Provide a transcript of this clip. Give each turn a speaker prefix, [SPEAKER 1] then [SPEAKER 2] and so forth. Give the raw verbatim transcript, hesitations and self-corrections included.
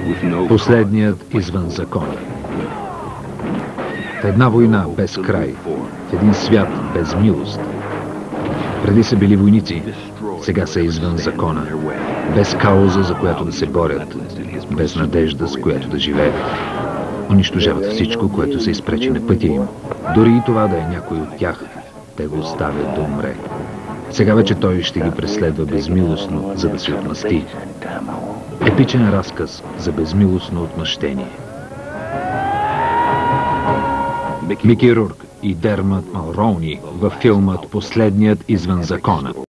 [SPEAKER 1] Последният извън закона. В една война без край, в един свят без милост. Преди са били войници, сега са извън закона. Без кауза, за която да се борят, без надежда, с която да живеят. Унищожават всичко, което се изпречи на пътя им. Дори и това да е някой от тях, те го оставят да умре. Сега вече той ще ги преследва безмилостно, за да се отмъсти. Епичен разказ за безмилостно отмъщение. Микки Рурк и Дермът Мълроуни във филмът "Последният извън закона".